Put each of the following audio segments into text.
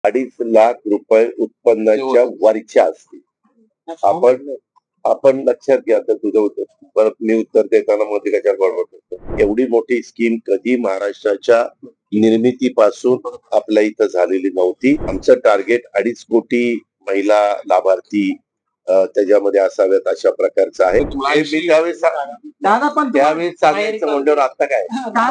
₹2.5 लाख उत्पन्नाच्या वरच्या असतील. आपण लक्षात घ्या, तर तुझं उत्तर परत मी उत्तर देताना मध्ये कशाला बडबड करतो. एवढी मोठी स्कीम कधी महाराष्ट्राच्या निर्मितीपासून आपल्या इथं झालेली नव्हती. आमचं टार्गेट 2.5 कोटी महिला लाभार्थी त्याच्यामध्ये असाव्यात अशा प्रकारचं आहे. मी त्यावेळेस सांगायचं म्हणल्यावर आता काय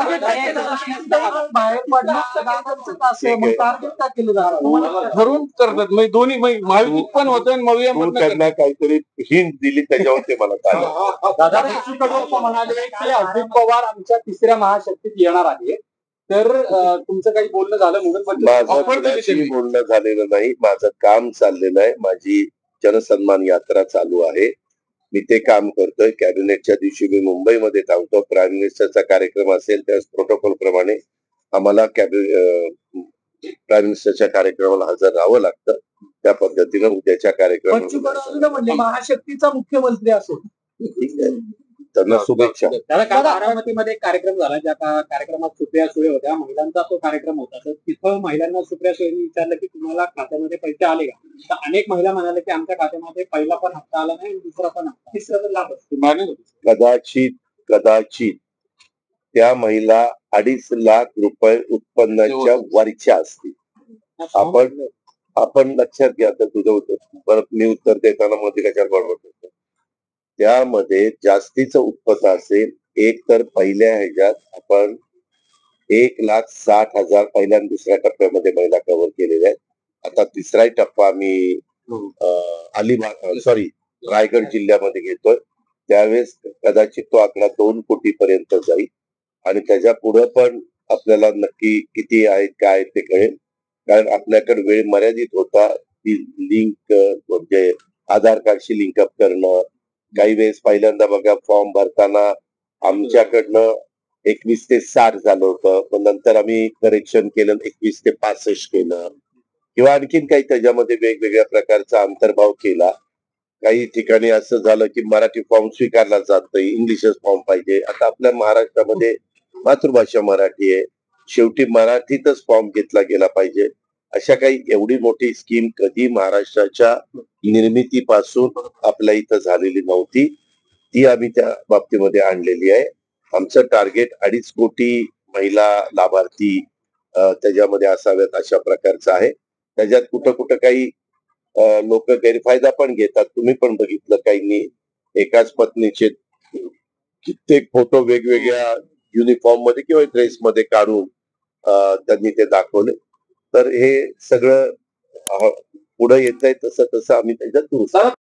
ठरवून करतात म्हणजे दोन्ही महायुतीत पण होतं आणि मग त्यांना काहीतरी हिंट दिली त्याच्यावर ते मला म्हणाले की अजित पवार आमच्या तिसऱ्या महाशक्तीत येणार आहे. तर तुमचं काही बोलणं झालं म्हणून माझं बोलणं झालेलं नाही. माझं काम चाललेलं आहे. माझी जनसन्मान यात्रा चालू आहे. मी ते काम करतोय. कॅबिनेटच्या दिवशी मी मुंबईमध्ये थांबतो. प्राईम मिनिस्टरचा कार्यक्रम असेल त्यास प्रोटोकॉल प्रमाणे आम्हाला प्राईम मिनिस्टरच्या कार्यक्रमाला हजर राहावं लागतं. त्या पद्धतीनं उद्याच्या कार्यक्रमात महाशक्तीचा मुख्यमंत्री असो. ठीक आहे, त्यांना शुभेच्छा. बारामतीमध्ये कार्यक्रम झाला, ज्या कार्यक्रमात सुप्रिया सुळे होत्या, महिलांचा तो कार्यक्रम होता. तर तिथं महिलांना सुप्रिया सुळेंनी विचारलं की तुम्हाला खात्यामध्ये पैसे आले का? तर अनेक महिला म्हणाले की आमच्या खात्यामध्ये पहिला पण हप्ता आला नाही, दुसरा पण हप्ता, तिसरा तर लाभ. कदाचित त्या महिला ₹2.5 लाख उत्पन्नाच्या वरच्या असतील. आपण लक्षात घ्या, तर तुझं उत्तर परत मी उत्तर देताना मध्ये कशाला बडबड करतो. त्यामध्ये जास्तीचं उत्पन्न असेल एक तर पहिल्या ह्याच्यात आपण 1,60,000 पहिल्या आणि दुसऱ्या टप्प्यामध्ये महिला कव्हर केलेल्या आहेत. आता तिसरा टप्पा आम्ही रायगड जिल्ह्यामध्ये घेतोय. त्यावेळेस कदाचित तो आकडा 2 कोटी पर्यंत जाईल आणि त्याच्या पुढे पण आपल्याला नक्की किती आहेत काय ते कळेल. कारण आपल्याकडे वेळ मर्यादित होता. ती लिंक म्हणजे आधार कार्डशी लिंकअप करणं, काही वेळेस पहिल्यांदा बघा फॉर्म भरताना आमच्याकडनं 21 ते 60 झालं होतं, पण नंतर आम्ही करेक्शन केलं 21 ते 65 केलं किंवा आणखीन काही त्याच्यामध्ये वेगवेगळ्या प्रकारचा अंतर्भाव केला. काही ठिकाणी असं झालं की मराठी फॉर्म स्वीकारला जात नाही, इंग्लिशच फॉर्म पाहिजे. आता आपल्या महाराष्ट्रामध्ये मातृभाषा मराठी आहे, शेवटी मराठीतच फॉर्म घेतला गेला पाहिजे. अशा काही एवढी मोठी स्कीम कधी महाराष्ट्राच्या निर्मितीपासून आपल्या इथं झालेली नव्हती. ती आम्ही त्या बाबतीमध्ये आणलेली आहे. आमचं टार्गेट 2.5 कोटी महिला लाभार्थी त्याच्यामध्ये असाव्यात अशा प्रकारचं आहे. त्याच्यात कुठं कुठं काही लोक गैरफायदा पण घेतात. तुम्ही पण बघितलं, काहींनी एकाच पत्नीचे कित्येक फोटो वेगवेगळ्या युनिफॉर्म मध्ये किंवा ड्रेस मध्ये काढून त्यांनी ते दाखवले. तर हे सगळं पुढे येत आहे. तसं आम्ही त्याच्यात